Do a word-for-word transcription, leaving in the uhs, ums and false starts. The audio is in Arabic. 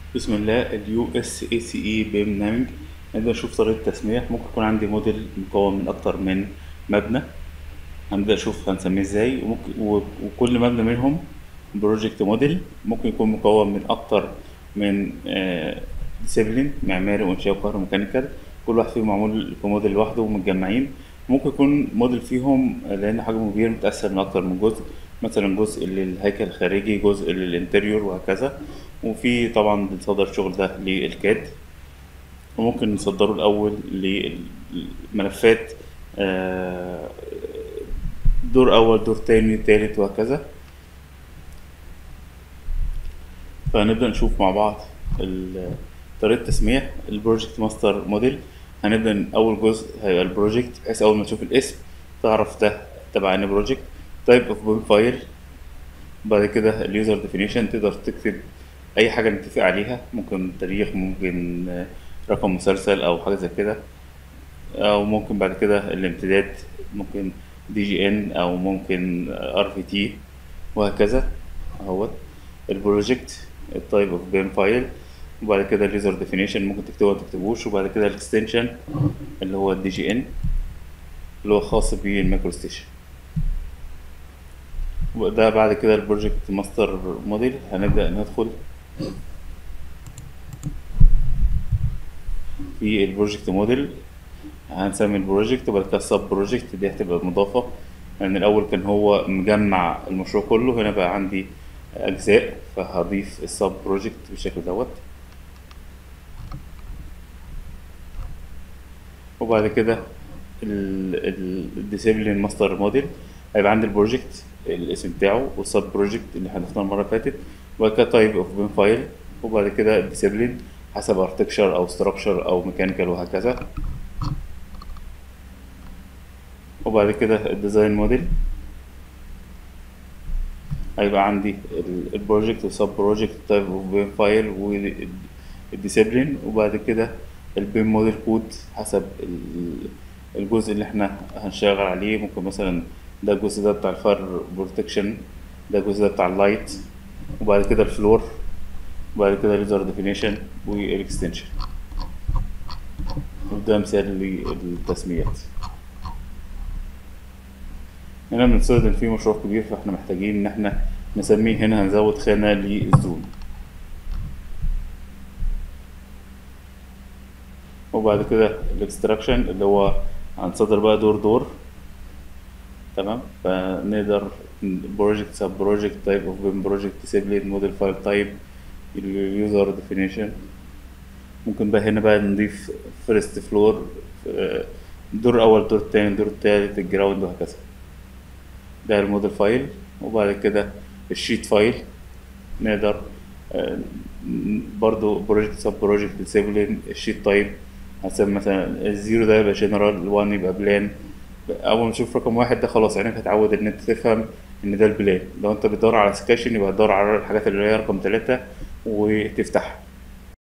بسم الله. اليو اس اي سي اي برنامج. نبدأ نشوف طريقة التسمية. ممكن يكون عندي موديل مكون من أكتر من مبنى. هنبدأ نشوف هنسميه ازاي. وممكن و- وكل مبنى منهم بروجكت موديل ممكن يكون مكون من أكتر من ديسيبلين: معماري وإنشاء وكهروميكانيكال. كل واحد فيهم معمول في موديل لوحده ومتجمعين. ممكن يكون موديل فيهم لأن حجمه كبير متقسم من أكتر من جزء، مثلا جزء للهيكل الخارجي، جزء للإنتريور، وهكذا. وفي طبعا بنصدر الشغل ده للكاد، وممكن نصدره الأول للملفات، آه، دور أول، دور تاني، تالت، وهكذا. فهنبدأ نشوف مع بعض ال- طريقة تسمية البروجكت ماستر موديل. هنبدأ من أول جزء هيبقى البروجكت، بحيث أول ما تشوف الاسم تعرف ده تبع أنهي بروجكت. تايب اوف بوم فايل. بعد كده اليوزر ديفينيشن، تقدر تكتب أي حاجة نتفق عليها، ممكن تاريخ، ممكن آه، رقم مسلسل أو حاجة زي كده. او ممكن بعد كده الامتداد، ممكن دي جي ان او ممكن ار في تي، وهكذا. اهوت البروجكت، التايب اوف بيم فايل. وبعد كده اليوزر ديفينيشن، ممكن تكتبه ما تكتبوش. وبعد كده الاكستنشن اللي هو الدي جي ان، اللي هو خاص بالمايكرو ستيشن. وده بعد كده البروجكت ماستر موديل. هنبدأ ندخل في البروجكت موديل. هنسمي البروجكت، وبعد كده السب بروجكت دي هتبقى مضافة، لأن الأول كان هو مجمع المشروع كله. هنا بقى عندي أجزاء، فهضيف السب بروجكت بالشكل دوت. وبعد كده الديسيبلين ماستر موديل، هيبقى عندي البروجكت الاسم بتاعه، والسب بروجكت اللي احنا ضفناه المرة اللي فاتت، وبعد كده تايب اوف بين فايل، وبعد كده الديسيبلين حسب اركتكشر او ستراكشر او ميكانيكال، وهكذا. وبعد كده الديزاين موديل، هيبقى عندي البروجكت والسب بروجكت، تايب اوف بيم فايل، والديسيبلين. وبعد كده البيم موديل كود حسب ال- الجزء اللي احنا هنشتغل عليه. ممكن مثلا ده الجزء ده بتاع الفاير بروتكشن، ده الجزء ده بتاع اللايت. وبعد كده الفلور، وبعد كده اليوزر ديفينيشن والاكستنشن. وده مثال للتسميات. هنا بنستخدم فيه مشروع كبير، فاحنا محتاجين ان احنا نسميه. هنا هنزود خانة للزون. وبعد كده الاكستراكشن اللي هو هنصدر بقى دور دور. تمام. فنقدر بروجكت، سب بروجكت، تايب اوف بيم، بروجكت ديسيبلين، موديل فايل تايب، اليوزر ديفينيشن. ممكن بقى هنا بقى نضيف فيرست فلور، دور اول، دور تاني، دور تالت، الجراوند، وهكذا. ده الموديل فايل. وبعد كده الشيت فايل، نقدر آه، برضو بروجكت، سب بروجكت، ديسيبلين، الشيت تايب. هسمي مثلا الزيرو ده يبقى جنرال، الوان يبقى بلان. اول ما تشوف رقم واحد ده خلاص عينك هتعود ان انت تفهم ان ده البلان. لو انت بتدور على سكاشن يبقى تدور على الحاجات اللي هي رقم ثلاثة وتفتحها.